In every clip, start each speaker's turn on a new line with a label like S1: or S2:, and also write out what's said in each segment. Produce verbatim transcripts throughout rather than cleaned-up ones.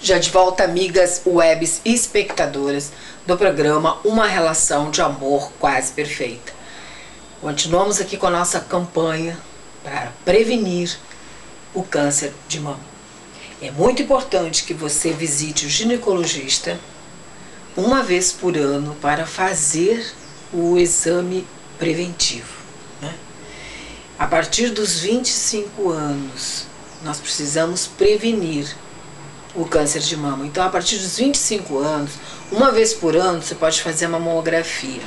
S1: Já de volta, amigas webs e espectadoras do programa Uma Relação de Amor Quase Perfeita. Continuamos aqui com a nossa campanha para prevenir o câncer de mama. É muito importante que você visite o ginecologista uma vez por ano para fazer o exame preventivo, né? A partir dos vinte e cinco anos, nós precisamos prevenir o câncer de mama. Então, a partir dos vinte e cinco anos, uma vez por ano, você pode fazer uma mamografia.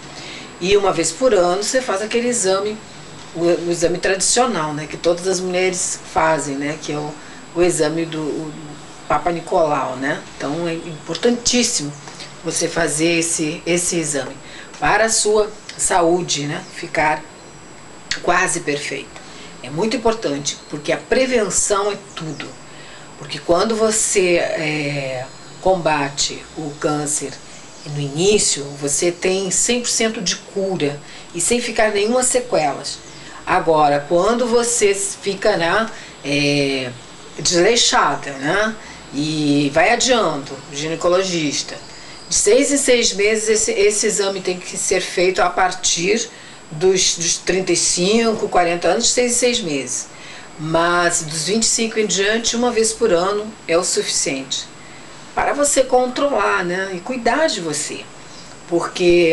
S1: E uma vez por ano, você faz aquele exame, o, o exame tradicional, né? Que todas as mulheres fazem, né? Que é o, o exame do o Papa Nicolau, né? Então, é importantíssimo você fazer esse, esse exame para a sua saúde, né? Ficar quase perfeita. É muito importante, porque a prevenção é tudo. Porque quando você é, combate o câncer no início, você tem cem por cento de cura e sem ficar nenhuma sequelas. Agora, quando você fica, né, é, desleixada, né, e vai adiando, ginecologista, de seis em seis meses esse, esse exame tem que ser feito a partir dos, dos trinta e cinco, quarenta anos, de seis em seis meses. Mas dos vinte e cinco em diante, uma vez por ano é o suficiente para você controlar, né, e cuidar de você, porque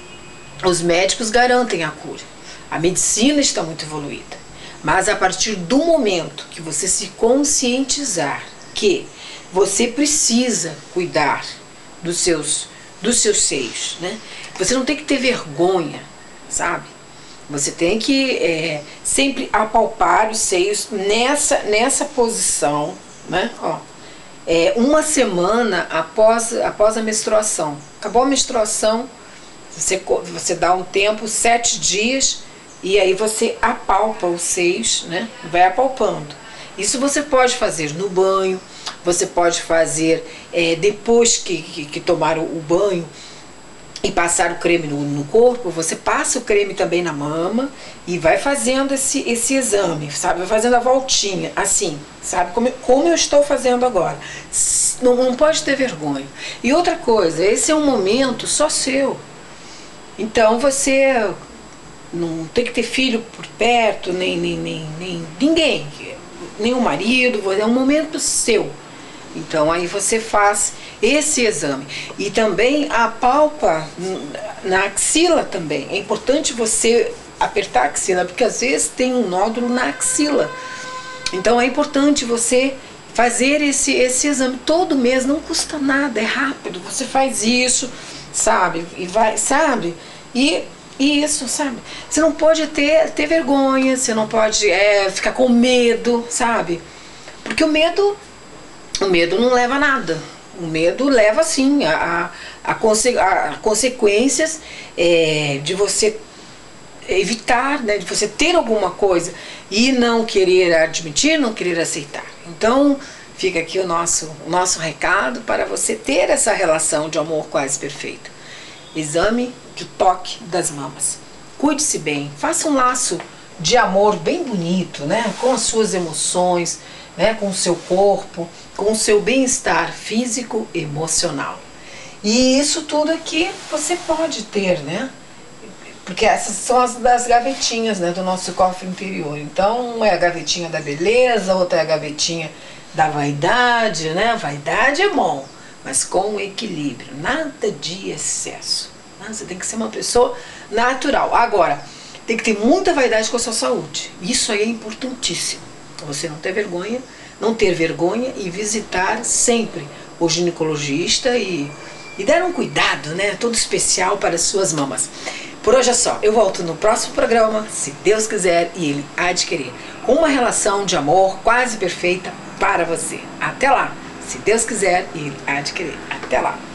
S1: os médicos garantem a cura, a medicina está muito evoluída, mas a partir do momento que você se conscientizar que você precisa cuidar dos seus, dos seus seios, né, você não tem que ter vergonha, sabe? Você tem que é, sempre apalpar os seios nessa, nessa posição, né? Ó, é, uma semana após, após a menstruação. Acabou a menstruação, você, você dá um tempo, sete dias, e aí você apalpa os seios, né? Vai apalpando. Isso você pode fazer no banho, você pode fazer é, depois que, que, que tomar o, o banho, e passar o creme no, no corpo, você passa o creme também na mama e vai fazendo esse, esse exame, sabe? Vai fazendo a voltinha, assim, sabe? Como, como eu estou fazendo agora. Não, não pode ter vergonha. E outra coisa, esse é um momento só seu. Então você não tem que ter filho por perto, nem, nem, nem, nem ninguém, nem o marido, é um momento seu. Então aí você faz esse exame e também apalpa na axila também. É importante você apertar a axila, porque às vezes tem um nódulo na axila. Então é importante você fazer esse, esse exame todo mês, não custa nada, é rápido. Você faz isso, sabe? E vai, sabe? E E isso, sabe? Você não pode ter, ter vergonha, você não pode é, ficar com medo, sabe? Porque o medo, o medo não leva a nada. O medo leva, sim, a, a, a, conse, a, a consequências é, de você evitar, né, de você ter alguma coisa e não querer admitir, não querer aceitar. Então, fica aqui o nosso, o nosso recado para você ter essa relação de amor quase perfeito. Exame de toque das mamas. Cuide-se bem, faça um laço de amor bem bonito, né? Com as suas emoções, né? Com o seu corpo, com o seu bem-estar físico e emocional. E isso tudo aqui você pode ter, né? Porque essas são as das gavetinhas, né, do nosso cofre interior. Então, uma é a gavetinha da beleza, outra é a gavetinha da vaidade, né? A vaidade é bom, mas com equilíbrio, nada de excesso. Você tem que ser uma pessoa natural. Agora, tem que ter muita vaidade com a sua saúde. Isso aí é importantíssimo. Você não ter vergonha, não ter vergonha e visitar sempre o ginecologista e, e dar um cuidado, né, todo especial para as suas mamas. Por hoje é só. Eu volto no próximo programa, se Deus quiser, e Ele adquirir, com uma relação de amor quase perfeita para você. Até lá, se Deus quiser, e Ele adquirir. Até lá.